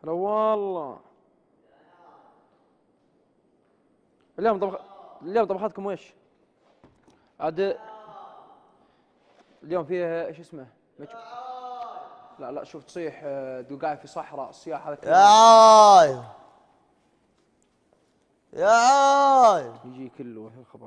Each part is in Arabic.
لا والله. اليوم طبختكم وش؟ عاد اليوم فيه ايش اسمه؟ لا شوف تصيح قاعد في صحراء الصياح هذا ياي ياي يجي كله الخبر.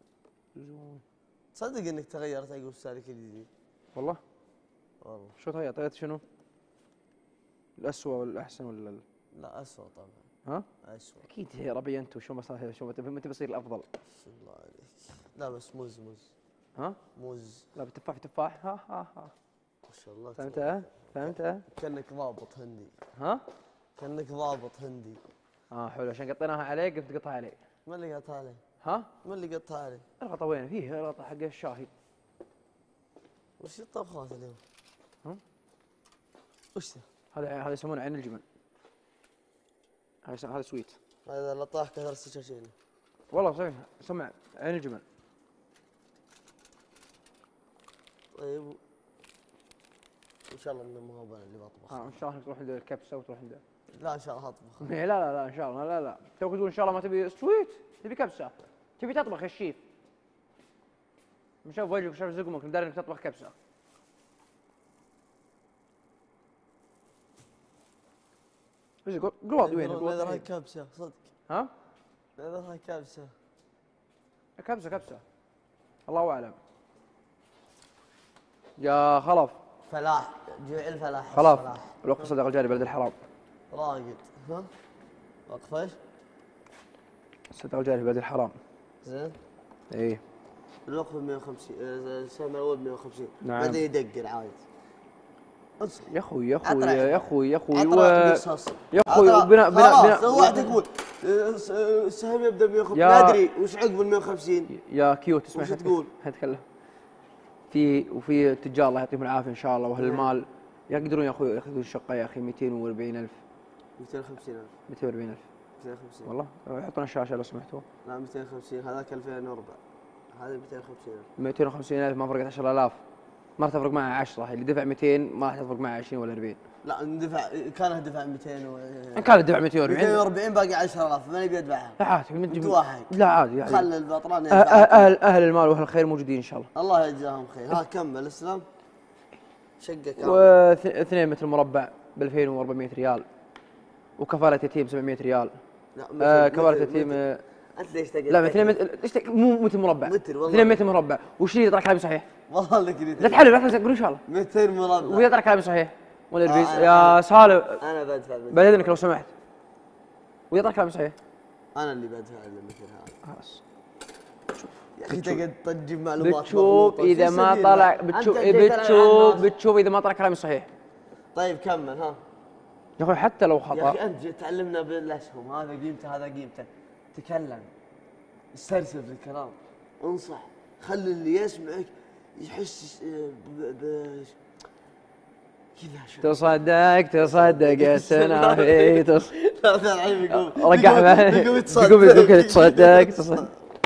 تصدق انك تغيرت عقب السالك الجديد؟ والله شو والله طيرت شنو؟ الأسوأ ولا الأحسن ولا لا اسوء طبعا. ها؟ اسوء اكيد يا ربي انت وشو متى بيصير الافضل؟ الله عليك. لا بس موز. ها؟ موز. لا بتفاح في تفاح ها. ما شاء الله. فهمتها؟ كانك ضابط هندي. ها؟ كانك ضابط هندي. حلو عشان قطيناها عليك قلت تقطها علي. من اللي قطع عليه؟ ها؟ من اللي قطع عليه؟ الغطا وين؟ فيه الغطا حق الشاهي. وش الطبخات اليوم؟ ها؟ وش ذا؟ هذا يسمونه عين الجمل. هذا سويت. هذا اللي طاح كثر السكاكين. والله صحيح سمع عين الجمل. طيب ان شاء الله انه ما هو انا اللي بطبخ. ان شاء الله تروح عند الكبسه وتروح عند. لا ان شاء الله هطبخ. لا ان شاء الله لا توك تقول ان شاء الله ما تبي سويت تبي كبسه تبي تطبخ يا الشيف. مشاف وجهك وشاف زقمك مداري انك تطبخ كبسه. ايش قول واضي وين؟ نذر هاي كبسه صدق. ها؟ نذر هاي كبسه. كبسه الله اعلم. يا خلف فلاح جوع الفلاح. خلاص الوقت صدق الجاري بلد الحرام. راقد. ها؟ وقف ايش؟ صدق الجاري بلد الحرام. زين. ايه. الوقف 150 السهم الاول 150. نعم. بعدين يدقر عايد. انصح. يا اخوي يا اخوي بنا واحد يقول السهم يبدا 150 ما ادري وش عقب ال 150. يا كيوت اسمع وش تقول؟ اتكلم. وفي تجار الله يعطيهم العافيه ان شاء الله واهل المال يقدرون يا اخوي ياخذون الشقه يا اخي 240,000. 250,000. 240,000 250 والله يحطون الشاشه لو سمحتوا. لا 250 هذاك 2004 هذا 250,000. 250,000 ما فرقت 10,000 ما راح تفرق معه 10 اللي دفع 200 ما راح تفرق معه 20 ولا 40. لا اندفع كان دفع 200 ان كان الدفع 240 240 باقي 10,000 من يبي يدفعها؟ لا عادي انت واحد. لا عادي يعني خلي البطران يدفع. اهل المال واهل الخير موجودين ان شاء الله. الله يجزاهم خير. ها كمل اسلام. شقه كامل. و2 متر مربع ب 2400 ريال وكفاله يتيم 700 ريال. لا كفاله يتيم انت ليش تقعد؟ لا 2 متر ليش مو متر مربع. متر والله 2 متر مربع وش اللي ترى كلامي صحيح؟ والله انك لا تحلل لا تقول ان شاء الله. متر مربع ويا ترى كلامي صحيح ولا الريز يا سالم انا بدفع بعد اذنك لو سمحت. ويا ترى كلامي صحيح. انا اللي بدفع المتر هذا. خلاص يا اخي تقعد تجيب معلومات بتشوف اذا ما طلع بتشوف اذا ما طلع كلامي صحيح. طيب كمل ها. يا اخوي حتى لو خطا يا اخي انت تعلمنا بالاسهم هذا قيمته هذا قيمته. تكلم استرسل في الكلام انصح خلي اللي يسمعك يحس كذا. تصدق يا سنافي لا الحين بيقوم رقع بيقوم يتصدق كذا تصدق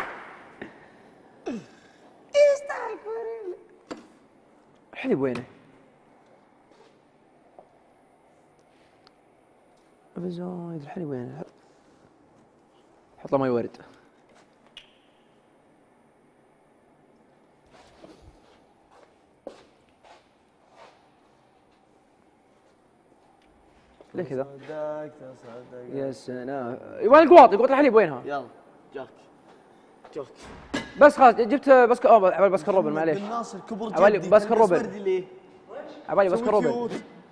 الحليب وينه؟ زايد الحليب وينه؟ حط له ماي ورد. ليه كذا؟ تصدق يا سلام وين القواط الحليب وينها؟ يلا جوك بس خلاص جبت عبالي بس كروبن معليش. بالناصر كبر جدي. عبالي بس كروبن. ليه؟ عبالي بس كروبن.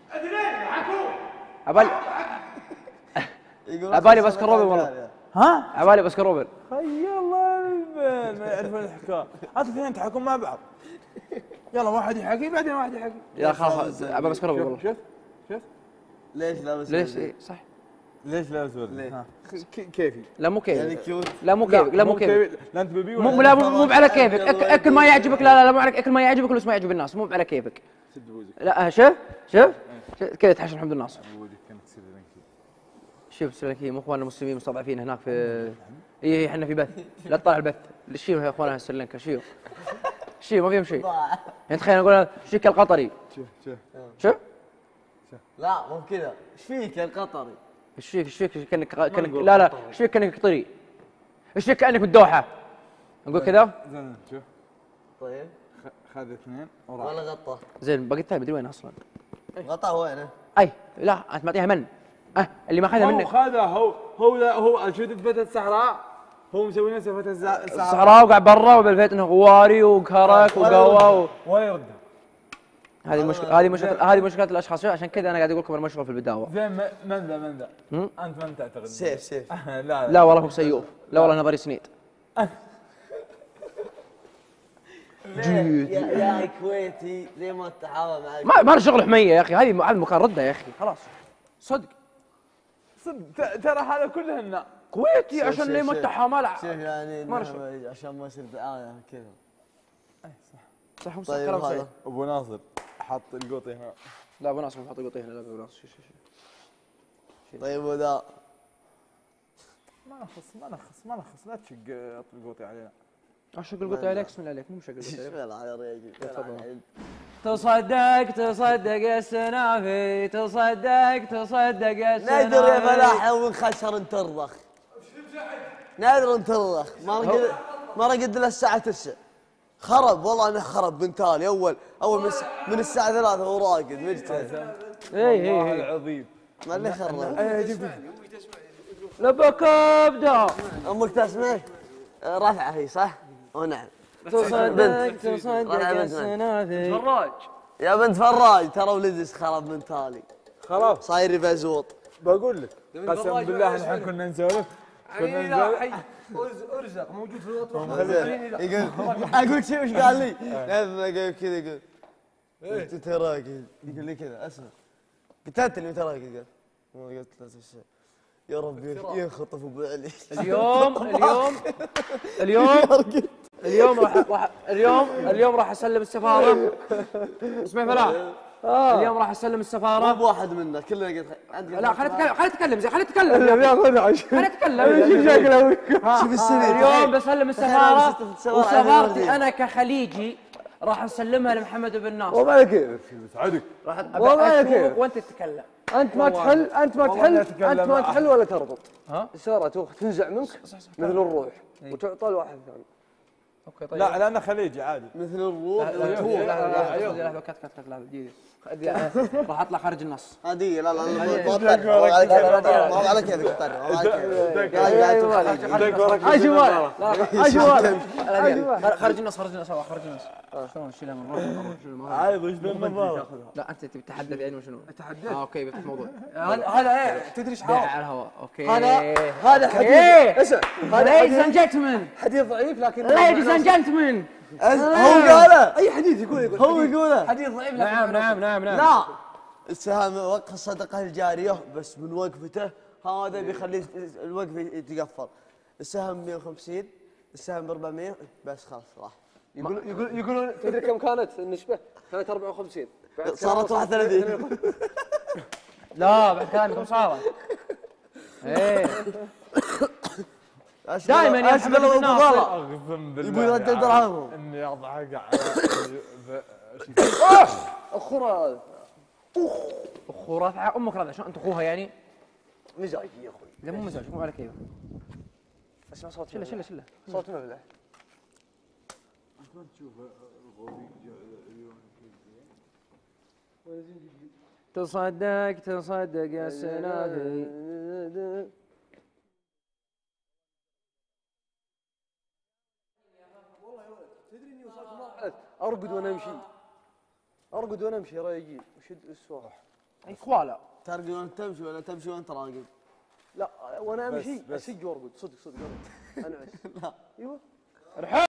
عبالي بس كروبن والله. ها؟ عبالي بس كروبن. خي الله ما يعرفون الحكايه. هاتوا اثنين تحكون مع بعض. يلا واحد يحكي بعدين واحد يحكي. يا خلاص عبالي بس كروبن والله. شوف ليش لابس ليش اي صح. ليش لابس ورد؟ ليه؟ كيفي. لا مو كيف. يعني كيوت. لا مو كيف لا مو كيف. لا انت بيبي مو لا مو على كيفك اكل ما يعجبك لا مو على اكل ما يعجبك ولا ما يعجب الناس مو على كيفك. سد بوزك. لا شوف كذا تحشم حمد الناصر. بوزك كانت سريلانكي. شوف سريلانكي مو اخواننا المسلمين مستضعفين هناك في اي احنا في بث لا تطلع البث شيء يا اخواننا سريلانكا شيء ما فيهم شيء. يعني تخيل اقول شيك القطري شوف شوف لا مو بكذا، ايش فيك يا القطري؟ ايش فيك ايش فيك كانك لا لا ايش فيك كانك قطري؟ ايش فيك كانك بالدوحه؟ نقول كذا؟ زين شوف طيب خذ اثنين وراح. ولا غطى؟ زين باقي الثاني مدري وين اصلا. غطى وينه؟ اي لا انت معطيها من؟ اللي ما اخذها هو منك خذها هو شفت فتى الصحراء، هو مسوي نفسه فتى الصحراء الصحراء وقاعد برا وبالفيت انه غواري وكرك وقهوه ولا يردها. هذه مشكله هذه مشكله الاشخاص، عشان كذا انا قاعد اقول لكم المشروع في البداوه. زين من ذا انت من تعتقد؟ سيف لا لا والله هو سيوف، لا والله نظري سنيد. يا كويتي زي ما تحاول معك. ما له شغل حميه يا اخي، هذه مكان رده يا اخي خلاص صدق ترى هذا كلهن كويتي شوف عشان شوف ليه شوف. متحة ملع. شوف يعني ما إنه عشان ما يصير دعايه كذا. صح طيب كلام هذا سعيد. ابو ناصر حط القوطي هنا. لا ابو ناصر حط قطيه هنا، لا ابو ناصر طيب وذا ما نخص لا تشق القوطي علينا. اشق القطيه عليك بسم الله عليك، مو مشق ايش القطيه. على رياجي. تصدق يا السنافي، تصدق يا السنافي. ندر يا فلاح وين خشر ترضخ. نادر ترضخ ما رقد الا الساعه 9. خرب والله انه خرب بنتالي اول من الساعه 3 وهو راقد مجتهد. والله العظيم ما اللي خرب. لبك ابدا. امك تسمع؟ رافعه هي صح؟ نعم. تصدق يا السنافي. فراج يا بنت فراج ترى ولدس خرب منتالي. خلاص صاير يفزوط. بقول لك قسم بالله الحين كنا نسولف ارزق موجود في الاطراف. يقول اقول لك شيء وش قال لي؟ لما قال كذا يقول قلت تراقد يقول لي كذا اسمع قلت انت اللي تراقد قال قلت له شيء يا ربي ينخطف ابو علي. اليوم راح اسلم السفاره. اسمع فلاح، اليوم راح اسلم مو السفاره. بواحد منا كلنا قلت لا خلينا نتكلم زين، خلينا نتكلم خلينا نتكلم. شوف السنين اليوم بسلم السفاره، وسفارتي انا كخليجي راح اسلمها لمحمد بن ناصر. والله كيف سعدك راح والله اشوفك كيف. وانت تتكلم. انت ما تحل ولا تربط. السيارة تنزع منك مثل الروح وتعطى لواحد ثاني. اوكي طيب. لا لانه خليجي عادي. مثل الروح لحظه كت راح اطلع خارج النص. هذه لا ما على كيفك خارج النص شلون نشيلها من الروح؟ عايض وش بالنظاره؟ لا انت تبي تتحدث يعني وشنو؟ تحدث. اوكي بفتح موضوع. هذا ايه تدري ايش بيع على الهواء. اوكي هذا حديث. اسمع Ladies and gentlemen, حديث ضعيف لكن ladies and gentlemen. هو قاله اي حديث يقول هو يقوله. حديث ضعيف لكن نعم لا السهم وقف الصدقه الجاريه بس من وقفته هذا بيخلي الوقف يتقفل. السهم 150 السهم ب 400 بس خلاص راح. يقولون تدري كم كانت النسبة؟ كانت 54 صارت 31. لا بعد كلامكم صارت. ايه دائما يا محمد بن ناصر اقسم بالله يبي يرجع دراهمهم. اني اضحك اخرى اخو رافعه امك رافعه شلون انت اخوها يعني؟ مزاجي يا اخوي. لا مو مزاج مو على كيفه. اسمع صوت شله صوت مفلح. تصدق يا السنافي. تدري اني وصلت مرحلة ارقد وانا امشي رايقين وشد السواح. اي كوالا. ترقد وانت تمشي ولا تمشي وانت راقد؟ لا وانا امشي اسج وارقد صدق ارقد. انا لا ايوه